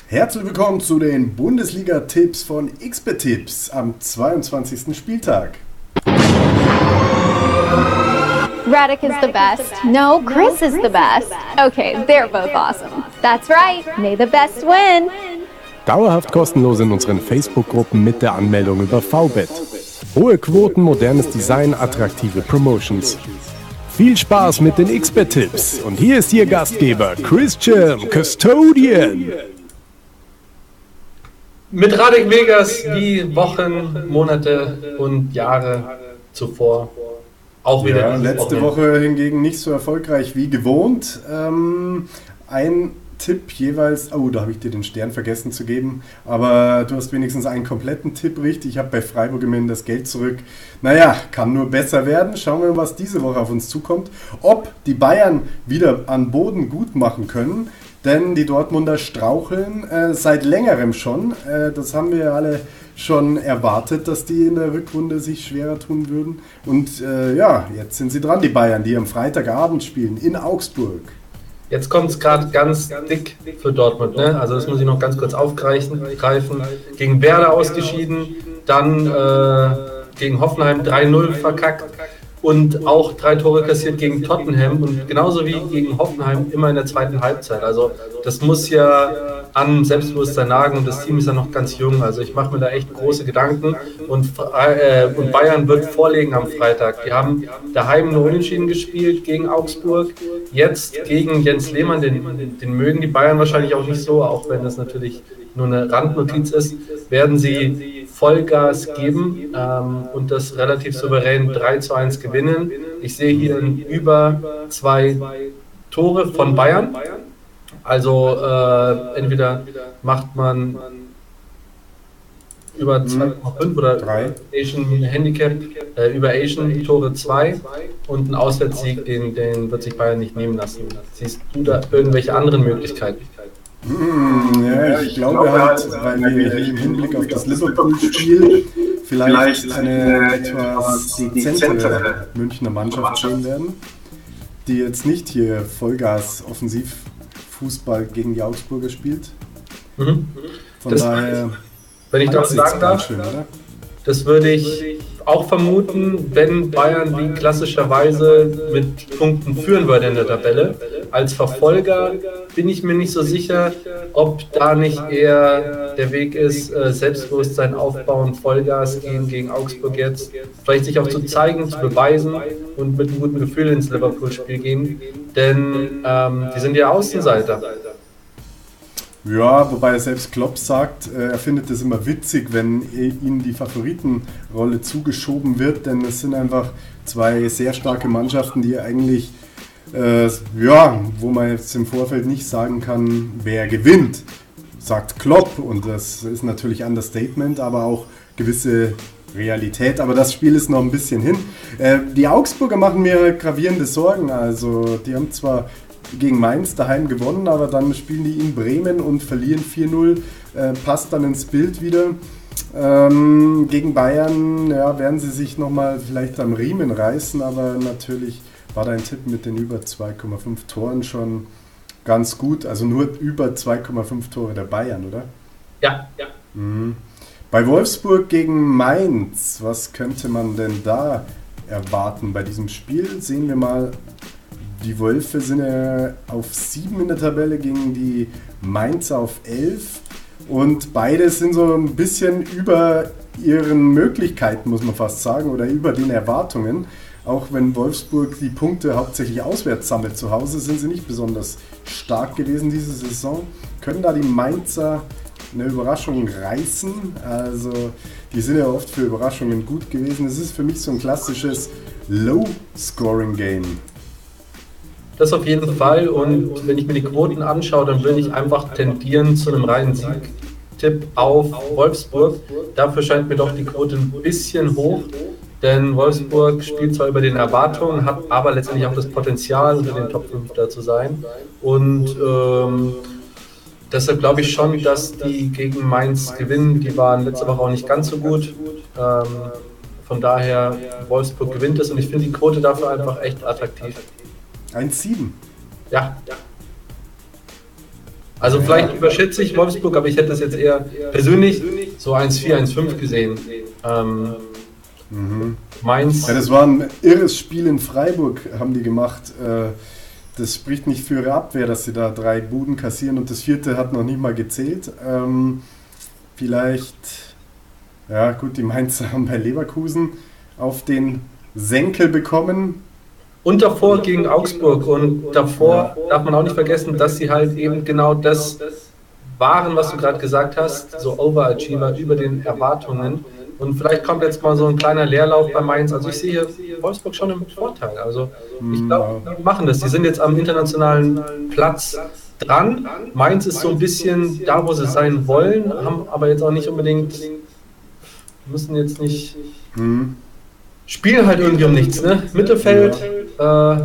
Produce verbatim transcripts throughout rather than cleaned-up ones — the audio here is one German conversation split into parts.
Herzlich willkommen zu den Bundesliga-Tipps von X B T Tipps am zweiundzwanzigsten Spieltag. Radic is the best. No, Chris is the best. Okay, they're both awesome. That's right. May the best win. Dauerhaft kostenlos in unseren Facebook-Gruppen mit der Anmeldung über VBet. Hohe Quoten, modernes Design, attraktive Promotions. Viel Spaß mit den X B T Tipps. Und hier ist Ihr Gastgeber Christian Custodian. Mit Radic Vegas wie Wochen, Monate und Jahre zuvor. Auch wieder. Ja, letzte Woche hingegen nicht so erfolgreich wie gewohnt. Ähm, ein Tipp jeweils, oh, da habe ich dir den Stern vergessen zu geben, aber du hast wenigstens einen kompletten Tipp richtig. Ich habe bei Freiburg immerhin das Geld zurück. Naja, kann nur besser werden. Schauen wir mal, was diese Woche auf uns zukommt. Ob die Bayern wieder an Boden gut machen können, denn die Dortmunder straucheln äh, seit längerem schon. Äh, das haben wir alle schon erwartet, dass die in der Rückrunde sich schwerer tun würden. Und äh, ja, jetzt sind sie dran, die Bayern, die am Freitagabend spielen in Augsburg. Jetzt kommt es gerade ganz dick für Dortmund, ne? Also das muss ich noch ganz kurz aufgreifen. Greifen. Gegen Werder ausgeschieden, dann äh, gegen Hoffenheim drei null verkackt und auch drei Tore kassiert gegen Tottenham und genauso wie gegen Hoffenheim immer in der zweiten Halbzeit. Also das muss ja an Selbstbewusstsein nagen und das Team ist ja noch ganz jung. Also ich mache mir da echt große Gedanken und, äh, und Bayern wird vorlegen am Freitag. Die haben daheim nur unentschieden gespielt gegen Augsburg. Jetzt gegen Jens Lehmann, den, den mögen die Bayern wahrscheinlich auch nicht so, auch wenn das natürlich nur eine Randnotiz ist, werden sie Vollgas geben ähm, und das relativ souverän drei zu eins gewinnen. Ich sehe hier über zwei Tore von Bayern. Also äh, entweder macht man über zwei Komma fünf oder drei. Asian Handicap äh, über Asian Tore zwei und ein Auswärtssieg, den, den wird sich Bayern nicht nehmen lassen. Siehst du da irgendwelche anderen Möglichkeiten? Hm, ja, ich glaube halt, weil wir hier im Hinblick auf das Liverpool-Spiel vielleicht eine etwas dezentere Münchner Mannschaft sehen werden, die jetzt nicht hier Vollgas offensiv Fußball gegen die Augsburger spielt. Mhm. Von das daher, wenn ich das sagen darf, schön, oder? Das würde ich auch vermuten, wenn Bayern wie klassischerweise mit Punkten führen würde in der Tabelle. Als Verfolger bin ich mir nicht so sicher, ob da nicht eher der Weg ist, Selbstbewusstsein aufbauen, Vollgas gehen gegen Augsburg jetzt, vielleicht sich auch zu zeigen, zu beweisen und mit einem guten Gefühl ins Liverpool-Spiel gehen, denn ähm, die sind ja Außenseiter. Ja, wobei selbst Klopp sagt, er findet es immer witzig, wenn ihnen die Favoritenrolle zugeschoben wird, denn es sind einfach zwei sehr starke Mannschaften, die eigentlich, äh, ja, wo man jetzt im Vorfeld nicht sagen kann, wer gewinnt, sagt Klopp, und das ist natürlich Understatement, aber auch gewisse Realität, aber das Spiel ist noch ein bisschen hin. Äh, die Augsburger machen mir gravierende Sorgen, also die haben zwar gegen Mainz daheim gewonnen, aber dann spielen die in Bremen und verlieren vier null, äh, passt dann ins Bild wieder. Ähm, gegen Bayern ja, werden sie sich nochmal vielleicht am Riemen reißen, aber natürlich war dein Tipp mit den über zwei Komma fünf Toren schon ganz gut, also nur über zwei Komma fünf Tore der Bayern, oder? Ja, ja. Mhm. Bei Wolfsburg gegen Mainz, was könnte man denn da erwarten bei diesem Spiel? Sehen wir mal. Die Wölfe sind ja auf sieben in der Tabelle gegen die Mainzer auf elf und beide sind so ein bisschen über ihren Möglichkeiten, muss man fast sagen, oder über den Erwartungen. Auch wenn Wolfsburg die Punkte hauptsächlich auswärts sammelt zu Hause, sind sie nicht besonders stark gewesen diese Saison. Können da die Mainzer eine Überraschung reißen? Also die sind ja oft für Überraschungen gut gewesen. Es ist für mich so ein klassisches Low-Scoring-Game. Das auf jeden Fall, und wenn ich mir die Quoten anschaue, dann würde ich einfach tendieren zu einem reinen Sieg-Tipp auf Wolfsburg. Dafür scheint mir doch die Quote ein bisschen hoch, denn Wolfsburg spielt zwar über den Erwartungen, hat aber letztendlich auch das Potenzial, unter den Top fünf da zu sein, und ähm, deshalb glaube ich schon, dass die gegen Mainz gewinnen. Die waren letzte Woche auch nicht ganz so gut. Ähm, von daher, Wolfsburg gewinnt es, und ich finde die Quote dafür einfach echt attraktiv. eins Komma sieben. Ja, ja. Also vielleicht überschätze ich Wolfsburg, aber ich hätte das jetzt eher persönlich so eins vier, eins fünf gesehen. Ähm, Mhm. Mainz. Ja, das war ein irres Spiel in Freiburg, haben die gemacht. Äh, Das spricht nicht für ihre Abwehr, dass sie da drei Buden kassieren und das vierte hat noch nicht mal gezählt. Ähm, vielleicht, ja gut, die Mainzer haben bei Leverkusen auf den Senkel bekommen. Und davor gegen Augsburg und davor darf man auch nicht vergessen, dass sie halt eben genau das waren, was du gerade gesagt hast, so Overachiever über den Erwartungen. Und vielleicht kommt jetzt mal so ein kleiner Leerlauf bei Mainz. Also ich sehe hier Wolfsburg schon im Vorteil. Also ich glaube, die machen das. Die sind jetzt am internationalen Platz dran. Mainz ist so ein bisschen da, wo sie sein wollen, haben aber jetzt auch nicht unbedingt, müssen jetzt nicht, Mhm. spielen halt irgendwie um nichts. Ne? Mittelfeld, äh,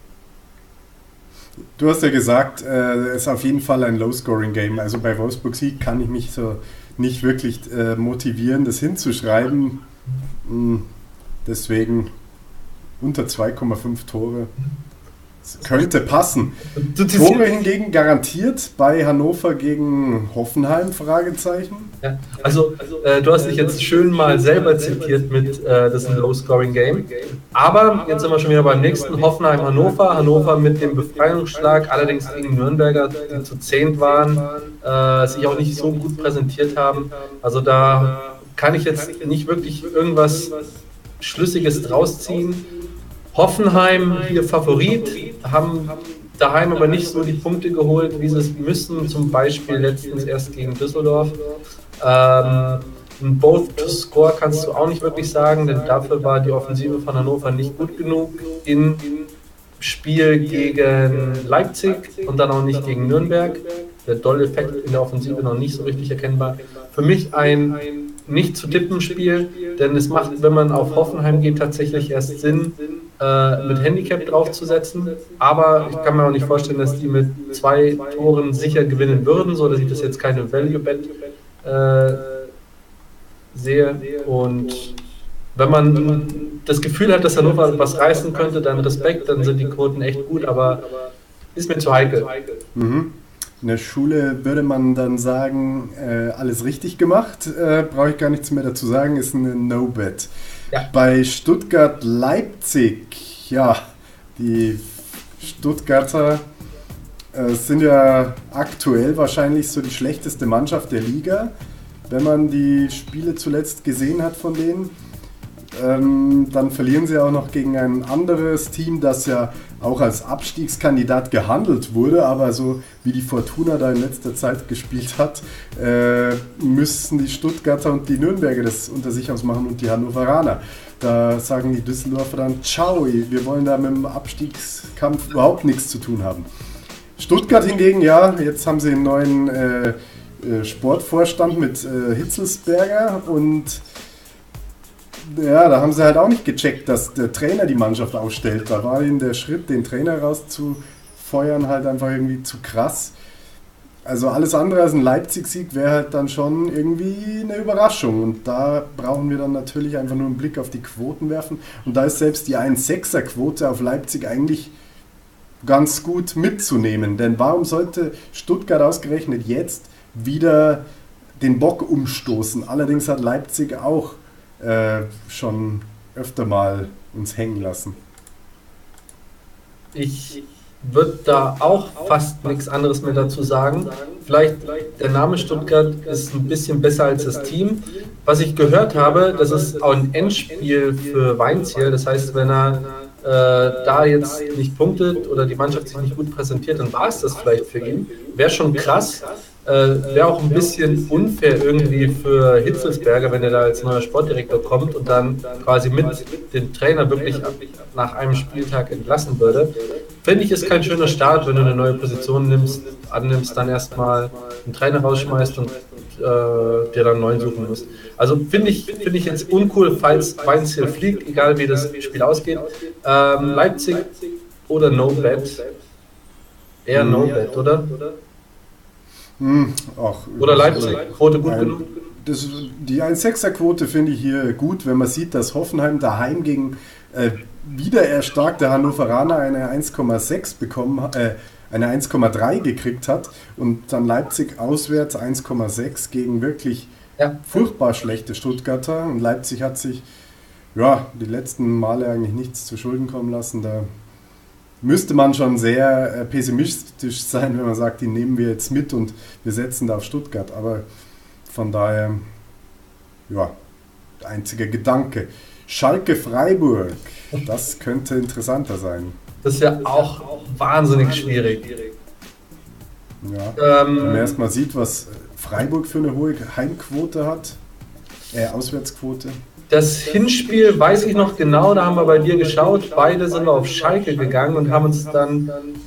Du hast ja gesagt, es äh, ist auf jeden Fall ein Low-Scoring-Game. Also bei Wolfsburg Sieg kann ich mich so nicht wirklich äh, motivieren, das hinzuschreiben. Mhm. Deswegen unter zwei Komma fünf Tore. Das könnte passen. Tore hingegen garantiert bei Hannover gegen Hoffenheim? Fragezeichen. Ja, also äh, du hast dich jetzt schön mal selber zitiert mit, äh, das ist ein Low-Scoring-Game. Aber jetzt sind wir schon wieder beim nächsten, Hoffenheim-Hannover. Hannover mit dem Befreiungsschlag, allerdings gegen Nürnberger, die zu zehnt waren, äh, sich auch nicht so gut präsentiert haben. Also da kann ich jetzt nicht wirklich irgendwas Schlüssiges draus ziehen. Hoffenheim hier Favorit, haben daheim aber nicht so die Punkte geholt, wie sie es müssen, zum Beispiel letztens erst gegen Düsseldorf. Ähm, ein Both to Score kannst du auch nicht wirklich sagen, denn dafür war die Offensive von Hannover nicht gut genug im Spiel gegen Leipzig und dann auch nicht gegen Nürnberg. Der Doll-Effekt in der Offensive noch nicht so richtig erkennbar. Für mich ein nicht zu tippen Spiel, denn es macht, wenn man auf Hoffenheim geht, tatsächlich erst Sinn, äh, mit Handicap draufzusetzen. Aber ich kann mir auch nicht vorstellen, dass die mit zwei Toren sicher gewinnen würden, so dass ich das jetzt keine Value-Bet äh, sehe. Und wenn man das Gefühl hat, dass Hannover was reißen könnte, dann Respekt, dann sind die Quoten echt gut, aber ist mir zu heikel. Mhm. In der Schule würde man dann sagen, äh, alles richtig gemacht, äh, brauche ich gar nichts mehr dazu sagen, ist eine No-Bet. Ja. Bei Stuttgart-Leipzig, ja, die Stuttgarter äh, sind ja aktuell wahrscheinlich so die schlechteste Mannschaft der Liga, wenn man die Spiele zuletzt gesehen hat von denen. Ähm, dann verlieren sie auch noch gegen ein anderes Team, das ja auch als Abstiegskandidat gehandelt wurde, aber so wie die Fortuna da in letzter Zeit gespielt hat, äh, müssen die Stuttgarter und die Nürnberger das unter sich ausmachen und die Hannoveraner. Da sagen die Düsseldorfer dann, ciao, wir wollen da mit dem Abstiegskampf überhaupt nichts zu tun haben. Stuttgart hingegen, ja, jetzt haben sie einen neuen äh, Sportvorstand mit äh, Hitzelsberger und ja, da haben sie halt auch nicht gecheckt, dass der Trainer die Mannschaft ausstellt. Da war ihnen der Schritt, den Trainer rauszufeuern, halt einfach irgendwie zu krass. Also alles andere als ein Leipzig-Sieg wäre halt dann schon irgendwie eine Überraschung. Und da brauchen wir dann natürlich einfach nur einen Blick auf die Quoten werfen. Und da ist selbst die eins Komma sechser Quote auf Leipzig eigentlich ganz gut mitzunehmen. Denn warum sollte Stuttgart ausgerechnet jetzt wieder den Bock umstoßen? Allerdings hat Leipzig auch Äh, schon öfter mal uns hängen lassen. Ich würde da auch fast nichts anderes mehr dazu sagen. Vielleicht der Name Stuttgart ist ein bisschen besser als das Team. Was ich gehört habe, das ist auch ein Endspiel für Weinziel. Das heißt, wenn er äh, da jetzt nicht punktet oder die Mannschaft sich nicht gut präsentiert, dann war es das vielleicht für ihn. Wäre schon krass. Äh, wäre auch ein bisschen unfair irgendwie für Hitzelsberger, wenn er da als neuer Sportdirektor kommt und dann quasi mit dem Trainer wirklich ab, nach einem Spieltag entlassen würde. Finde ich, ist kein schöner Start, wenn du eine neue Position nimmst, annimmst, dann erstmal einen Trainer rausschmeißt und äh, dir dann einen neuen suchen musst. Also finde ich, find ich jetzt uncool, falls Weinziel fliegt, egal wie das Spiel ausgeht. Ähm, Leipzig oder No-Bet? Eher No-Bet, oder? Hm, ach, Oder Leipzig, Quote gut ein, genug? Das, die eins Komma sechser Quote finde ich hier gut, wenn man sieht, dass Hoffenheim daheim gegen äh, wieder erstarkte Hannoveraner eine eins Komma sechs bekommen, äh, eine eins Komma drei gekriegt hat und dann Leipzig auswärts eins Komma sechs gegen wirklich ja. furchtbar schlechte Stuttgarter. Und Leipzig hat sich ja die letzten Male eigentlich nichts zu Schulden kommen lassen. Da müsste man schon sehr äh, pessimistisch sein, wenn man sagt, die nehmen wir jetzt mit und wir setzen da auf Stuttgart. Aber von daher, ja, einziger Gedanke. Schalke-Freiburg, das könnte interessanter sein. Das ist ja auch wahnsinnig schwierig. Ja, ähm, wenn man erstmal sieht, was Freiburg für eine hohe Heimquote hat, äh, Auswärtsquote. Das Hinspiel weiß ich noch genau, da haben wir bei dir geschaut. Beide sind wir auf Schalke gegangen und haben uns dann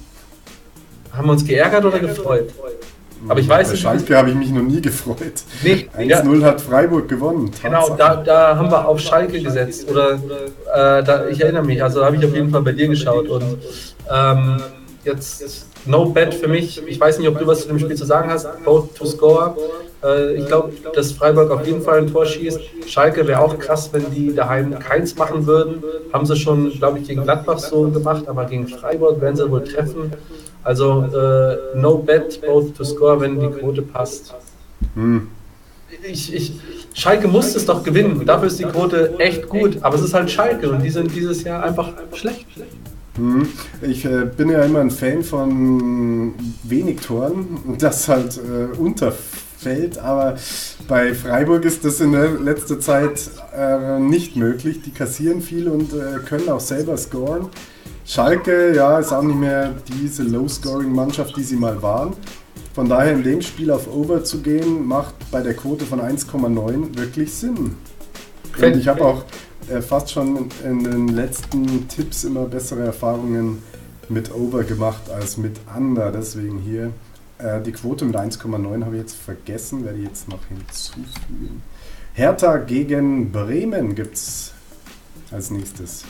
haben uns geärgert oder gefreut. Aber ich weiß bei nicht. Schalke habe ich mich noch nie gefreut. Nee, eins null ja. hat Freiburg gewonnen. Genau, da, da haben wir auf Schalke gesetzt. Oder äh, da, ich erinnere mich, also da habe ich auf jeden Fall bei dir geschaut. Und ähm, jetzt no bet für mich. Ich weiß nicht, ob du was zu dem Spiel zu sagen hast. Both to score. Äh, ich glaube, dass Freiburg auf jeden Fall ein Tor schießt. Schalke wäre auch krass, wenn die daheim keins machen würden. Haben sie schon, glaube ich, gegen Gladbach so gemacht, aber gegen Freiburg werden sie wohl treffen. Also äh, no bet, both to score, wenn die Quote passt. Hm. Ich, ich, Schalke muss es doch gewinnen. Dafür ist die Quote echt gut. Aber es ist halt Schalke und die sind dieses Jahr einfach schlecht. Hm. Ich äh, bin ja immer ein Fan von wenig Toren, das halt äh, unterfällt. Aber bei Freiburg ist das in der letzter Zeit äh, nicht möglich. Die kassieren viel und äh, können auch selber scoren. Schalke, ja, ist auch nicht mehr diese Low-Scoring-Mannschaft, die sie mal waren. Von daher in dem Spiel auf Over zu gehen, macht bei der Quote von eins Komma neun wirklich Sinn. Und ich habe auch äh, fast schon in den letzten Tipps immer bessere Erfahrungen mit Over gemacht als mit Under. Deswegen hier äh, die Quote mit eins Komma neun habe ich jetzt vergessen, werde ich jetzt noch hinzufügen. Hertha gegen Bremen gibt es als nächstes.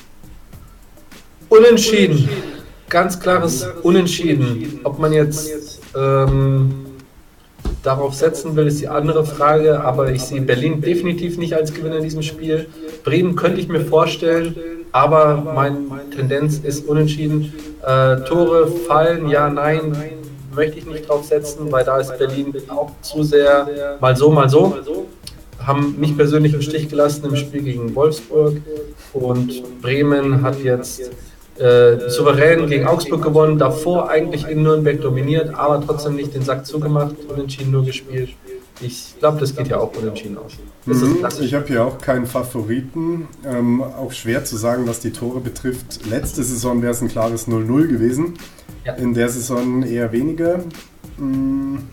Unentschieden. Ganz klares Unentschieden. Ob man jetzt ähm, darauf setzen will, ist die andere Frage. Aber ich sehe Berlin definitiv nicht als Gewinner in diesem Spiel. Bremen könnte ich mir vorstellen, aber meine Tendenz ist Unentschieden. Äh, Tore fallen, ja, nein, möchte ich nicht drauf setzen, weil da ist Berlin auch zu sehr mal so, mal so. Haben mich persönlich im Stich gelassen im Spiel gegen Wolfsburg. Und Bremen hat jetzt Äh, souverän gegen Augsburg gewonnen, davor eigentlich in Nürnberg dominiert, aber trotzdem nicht den Sack zugemacht, unentschieden nur gespielt. Ich glaube, das geht ja auch unentschieden aus. Mhm, ich habe hier auch keinen Favoriten. Ähm, auch schwer zu sagen, was die Tore betrifft. Letzte Saison wäre es ein klares null null gewesen. Ja. In der Saison eher weniger. Mhm.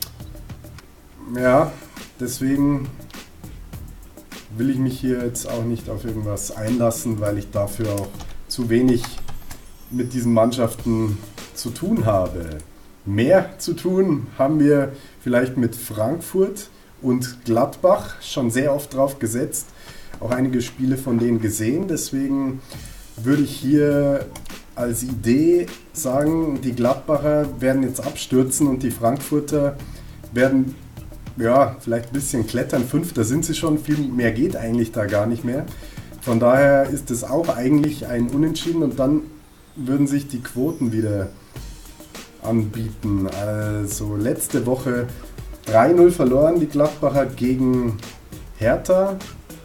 Ja, deswegen will ich mich hier jetzt auch nicht auf irgendwas einlassen, weil ich dafür auch zu wenig mit diesen Mannschaften zu tun habe. Mehr zu tun haben wir vielleicht mit Frankfurt und Gladbach, schon sehr oft drauf gesetzt, auch einige Spiele von denen gesehen, deswegen würde ich hier als Idee sagen, die Gladbacher werden jetzt abstürzen und die Frankfurter werden ja vielleicht ein bisschen klettern, Fünfter sind sie schon, viel mehr geht eigentlich da gar nicht mehr. Von daher ist es auch eigentlich ein Unentschieden und dann würden sich die Quoten wieder anbieten. Also letzte Woche drei null verloren die Gladbacher gegen Hertha.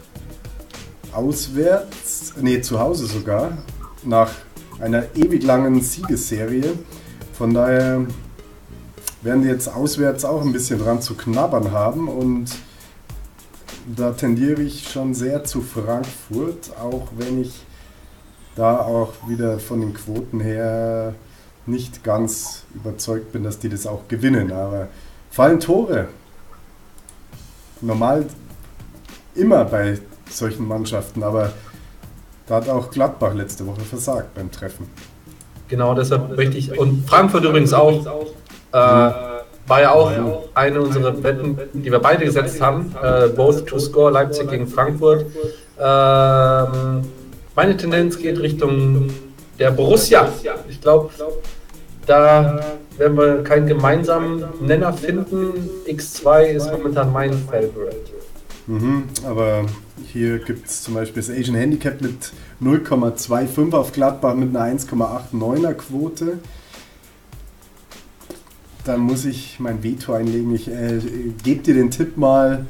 Auswärts, nee, zu Hause sogar, nach einer ewig langen Siegesserie. Von daher werden die jetzt auswärts auch ein bisschen dran zu knabbern haben und da tendiere ich schon sehr zu Frankfurt, auch wenn ich da auch wieder von den Quoten her nicht ganz überzeugt bin, dass die das auch gewinnen. Aber fallen Tore. Normal immer bei solchen Mannschaften, aber da hat auch Gladbach letzte Woche versagt beim Treffen. Genau, deshalb möchte ich, und Frankfurt übrigens auch, äh, war ja auch eine unserer Wetten, die wir beide gesetzt haben, äh, both to score, Leipzig gegen Frankfurt. Ähm, meine Tendenz geht Richtung der Borussia. Ich glaube, da werden wir keinen gemeinsamen Nenner finden. X zwei ist momentan mein Favorite. Mhm, aber hier gibt es zum Beispiel das Asian Handicap mit null Komma fünfundzwanzig auf Gladbach mit einer eins Komma neunundachtzig er Quote. da muss ich mein Veto einlegen. Ich äh, gebe dir den Tipp mal,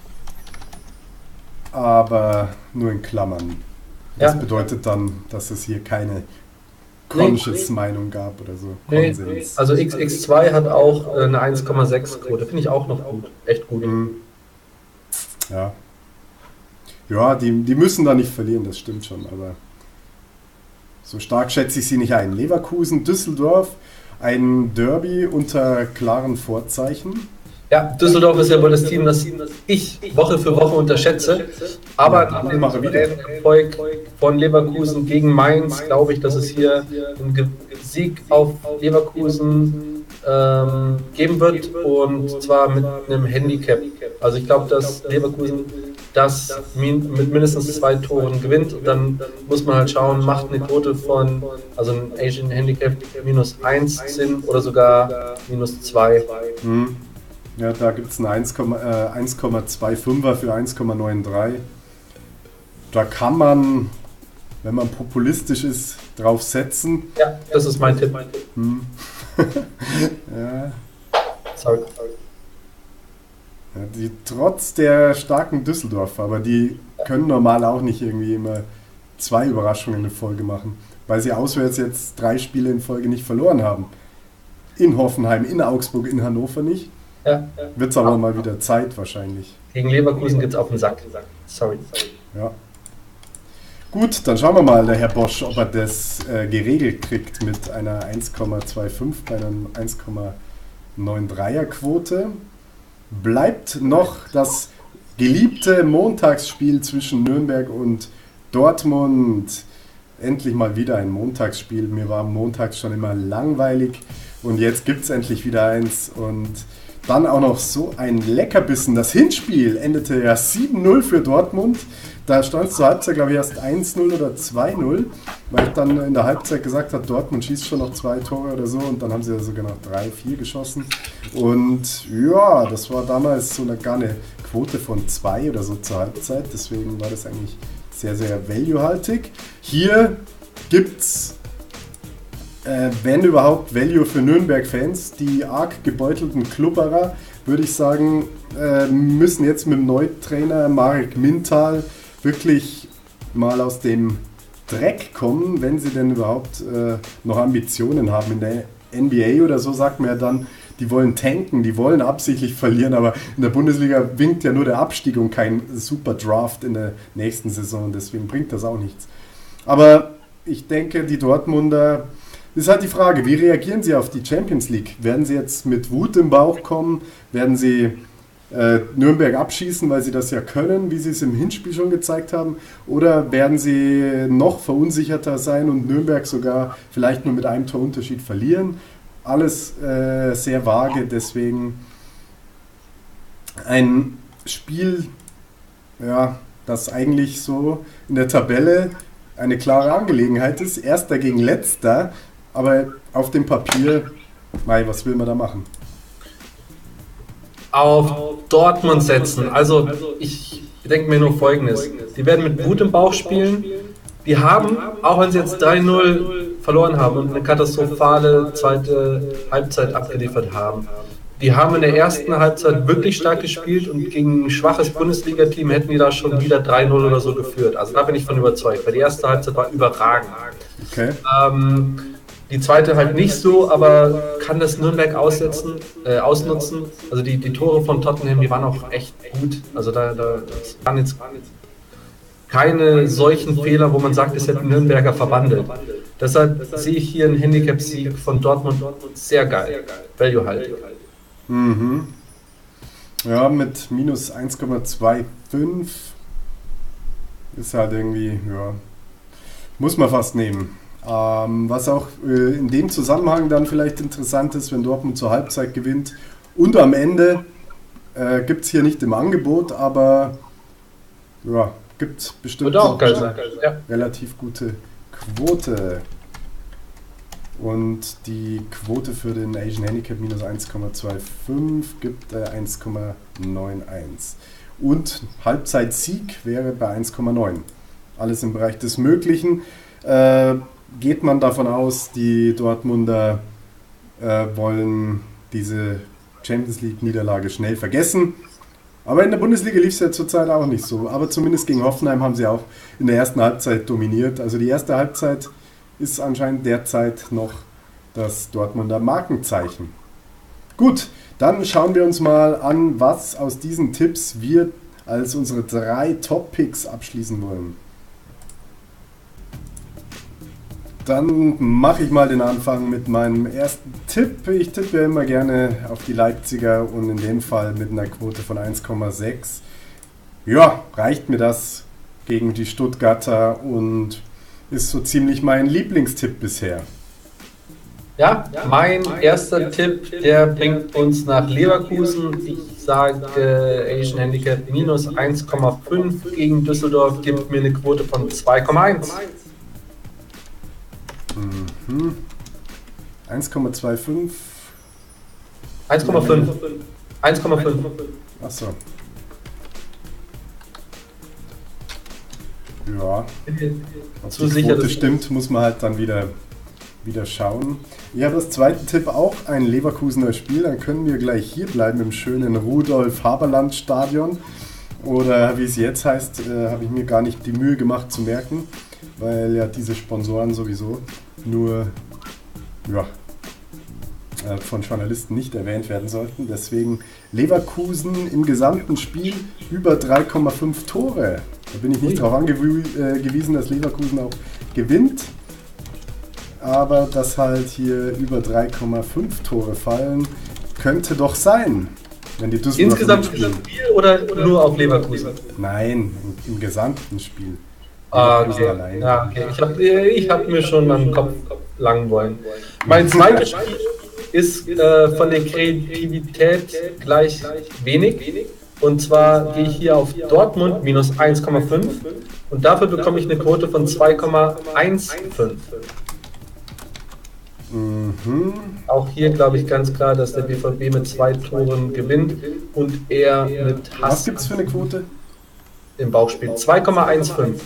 aber nur in Klammern. Das ja. bedeutet dann, dass es hier keine conscious nee. Meinung gab oder so. Nee. Konsens. Also X X zwei hat auch eine eins Komma sechs Quote. Finde ich auch noch gut. Echt gut. Mhm. Ja. Ja, die, die müssen da nicht verlieren, das stimmt schon, aber so stark schätze ich sie nicht ein. Leverkusen, Düsseldorf, ein Derby unter klaren Vorzeichen. Ja, Düsseldorf ist ja wohl das Team, das ich Woche für Woche unterschätze. Aber ja, den Erfolg von Leverkusen gegen Mainz, glaube ich, dass es hier einen Sieg auf Leverkusen ähm, geben wird. Und zwar mit einem Handicap. Also ich glaube, dass Leverkusen das mit mindestens zwei Toren gewinnt. Und dann muss man halt schauen, macht eine Quote von, also ein Asian Handicap minus eins Sinn oder sogar minus zwei. Mhm. Ja, da gibt es einen eins Komma fünfer für eins Komma neununddreißig. Da kann man, wenn man populistisch ist, drauf setzen. Ja, das ist mein Tipp. Hm. ja. Sorry. Ja, die, trotz der starken Düsseldorfer, aber die können normal auch nicht irgendwie immer zwei Überraschungen in Folge machen, weil sie auswärts jetzt drei Spiele in Folge nicht verloren haben. In Hoffenheim, in Augsburg, in Hannover nicht. Ja, ja. Wird es aber ja. mal wieder Zeit wahrscheinlich. Gegen Leverkusen gibt es auf den Sack. Sorry. Ja. Gut, dann schauen wir mal, der Herr Bosch, ob er das äh, geregelt kriegt mit einer eins Komma fünfundzwanzig bei einer eins Komma neununddreißiger Quote. Bleibt noch das geliebte Montagsspiel zwischen Nürnberg und Dortmund. Endlich mal wieder ein Montagsspiel. Mir war montags schon immer langweilig und jetzt gibt es endlich wieder eins und dann auch noch so ein Leckerbissen. Das Hinspiel endete ja sieben null für Dortmund. Da stand es zur Halbzeit, glaube ich, erst eins null oder zwei null, weil ich dann in der Halbzeit gesagt habe, Dortmund schießt schon noch zwei Tore oder so und dann haben sie ja sogar noch drei, vier geschossen. Und ja, das war damals so eine, gar eine Quote von zwei oder so zur Halbzeit, deswegen war das eigentlich sehr, sehr valuehaltig. Hier gibt es Äh, wenn überhaupt, Value für Nürnberg-Fans. Die arg gebeutelten Klubberer, würde ich sagen, äh, müssen jetzt mit dem Neutrainer Marek Mintal wirklich mal aus dem Dreck kommen, wenn sie denn überhaupt äh, noch Ambitionen haben. In der N B A oder so sagt man ja dann, die wollen tanken, die wollen absichtlich verlieren, aber in der Bundesliga winkt ja nur der Abstieg und kein super Draft in der nächsten Saison, deswegen bringt das auch nichts. Aber ich denke, die Dortmunder, das ist halt die Frage, wie reagieren sie auf die Champions League? Werden sie jetzt mit Wut im Bauch kommen? Werden sie äh, Nürnberg abschießen, weil sie das ja können, wie sie es im Hinspiel schon gezeigt haben? Oder werden sie noch verunsicherter sein und Nürnberg sogar vielleicht nur mit einem Torunterschied verlieren? Alles äh, sehr vage, deswegen ein Spiel, ja, das eigentlich so in der Tabelle eine klare Angelegenheit ist. Erster gegen Letzter. Aber auf dem Papier, Mai, was will man da machen? Auf Dortmund setzen. Also ich denke mir nur Folgendes. Die werden mit Wut im Bauch spielen. Die haben, auch wenn sie jetzt drei null verloren haben und eine katastrophale zweite Halbzeit abgeliefert haben, die haben in der ersten Halbzeit wirklich stark gespielt und gegen ein schwaches Bundesliga-Team hätten die da schon wieder drei null oder so geführt. Also da bin ich von überzeugt, weil die erste Halbzeit war überragend. Okay. Ähm, Die zweite halt nicht so, aber kann das Nürnberg aussetzen, äh, ausnutzen. Also die, die Tore von Tottenham, die waren auch echt gut. Also da, da das waren jetzt keine solchen Fehler, wo man sagt, es hätten Nürnberger verwandelt. Deshalb sehe ich hier einen Handicap-Sieg von Dortmund sehr geil. Value-haltig. Mhm. Ja, mit minus eins Komma fünfundzwanzig ist halt irgendwie, ja, muss man fast nehmen. Ähm, was auch äh, in dem Zusammenhang dann vielleicht interessant ist, wenn Dortmund zur Halbzeit gewinnt und am Ende äh, gibt es hier nicht im Angebot, aber ja, gibt bestimmt auch geil sein. Ja. Relativ gute Quote. Und die Quote für den Asian Handicap minus eins Komma fünfundzwanzig gibt äh, eins Komma einundneunzig. Und Halbzeitsieg wäre bei eins Komma neun. Alles im Bereich des Möglichen. Äh, geht man davon aus, die Dortmunder äh, wollen diese Champions League-Niederlage schnell vergessen. Aber in der Bundesliga lief es ja zurzeit auch nicht so. Aber zumindest gegen Hoffenheim haben sie auch in der ersten Halbzeit dominiert. Also die erste Halbzeit ist anscheinend derzeit noch das Dortmunder Markenzeichen. Gut, dann schauen wir uns mal an, was aus diesen Tipps wir als unsere drei Top-Picks abschließen wollen. Dann mache ich mal den Anfang mit meinem ersten Tipp. Ich tippe immer gerne auf die Leipziger und in dem Fall mit einer Quote von eins Komma sechs. Ja, reicht mir das gegen die Stuttgarter und ist so ziemlich mein Lieblingstipp bisher. Ja, mein erster Tipp, der bringt uns nach Leverkusen. Ich sage äh, Asian Handicap minus eins Komma fünf gegen Düsseldorf, gibt mir eine Quote von zwei Komma eins. Mhm. eins Komma fünfundzwanzig. eins Komma fünf. eins Komma fünf. Achso. Ja. Ob Zu die sicher, Quote dass stimmt, muss man halt dann wieder, wieder schauen. Ich habe als zweiten Tipp auch ein Leverkusener Spiel. Dann können wir gleich hier bleiben im schönen Rudolf-Haberland-Stadion. Oder wie es jetzt heißt, äh, habe ich mir gar nicht die Mühe gemacht zu merken, weil ja diese Sponsoren sowieso nur ja, äh, von Journalisten nicht erwähnt werden sollten. Deswegen Leverkusen im gesamten Spiel über drei Komma fünf Tore. Da bin ich nicht darauf angewiesen, dass Leverkusen auch gewinnt. Aber dass halt hier über drei Komma fünf Tore fallen, könnte doch sein. Wenn die insgesamt im Spiel oder nur auf Leverkusen? Nein, im, im gesamten Spiel. Ah, okay. Ja, okay. Ich habe ich hab mir schon meinen Kopf langen wollen. Mein zweites Spiel ist äh, von der Kreativität gleich wenig. Und zwar gehe ich hier auf Dortmund minus eins Komma fünf und dafür bekomme ich eine Quote von zwei Komma fünfzehn. Mhm. Auch hier glaube ich ganz klar, dass der B V B mit zwei Toren gewinnt und er mit Hass. Was gibt es für eine Quote? Im Bauchspiel. zwei Komma fünfzehn.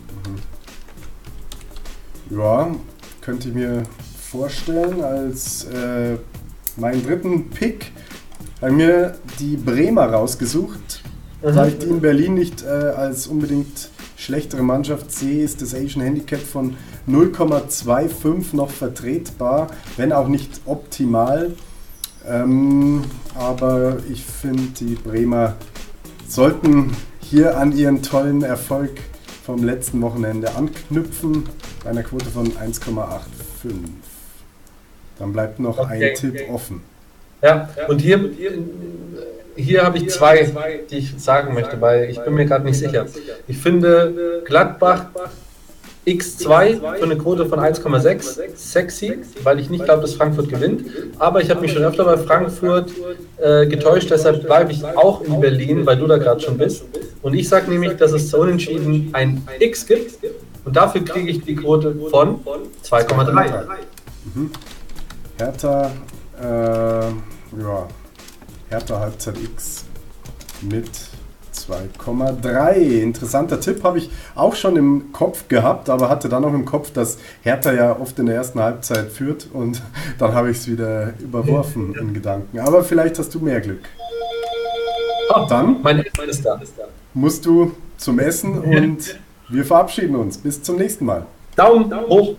Ja, könnte ich mir vorstellen. Als äh, meinen dritten Pick habe ich mir die Bremer rausgesucht. Mhm. Da ich die in Berlin nicht äh, als unbedingt schlechtere Mannschaft sehe, ist das Asian Handicap von null Komma fünfundzwanzig noch vertretbar, wenn auch nicht optimal. Ähm, aber ich finde, die Bremer sollten hier an ihren tollen Erfolg vom letzten Wochenende anknüpfen, bei einer Quote von eins Komma fünfundachtzig. Dann bleibt noch okay. ein Tipp offen. Ja, und hier, hier, hier habe ich zwei, die ich sagen möchte, weil ich bin mir gerade nicht sicher. Ich finde Gladbach X zwei für eine Quote von eins Komma sechs sexy, weil ich nicht glaube, dass Frankfurt gewinnt. Aber ich habe mich schon öfter bei Frankfurt äh, getäuscht, deshalb bleibe ich auch in Berlin, weil du da gerade schon bist. Und ich sage nämlich, dass es zu Unentschieden ein X gibt und dafür kriege ich die Quote von zwei Komma drei. Mhm. Hertha, äh, ja, Hertha Halbzeit X mit zwei Komma drei. Interessanter Tipp, habe ich auch schon im Kopf gehabt, aber hatte dann auch im Kopf, dass Hertha ja oft in der ersten Halbzeit führt und dann habe ich es wieder überworfen in Gedanken. Aber vielleicht hast du mehr Glück. Dann mein Essen ist da. musst du zum Essen und wir verabschieden uns. Bis zum nächsten Mal. Daumen hoch.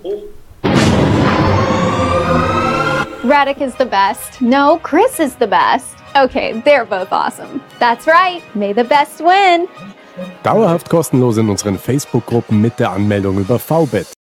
Radic is the best. No, Chris is the best. Okay, they're both awesome. That's right. May the best win. Dauerhaft kostenlos in unseren Facebook-Gruppen mit der Anmeldung über VBet.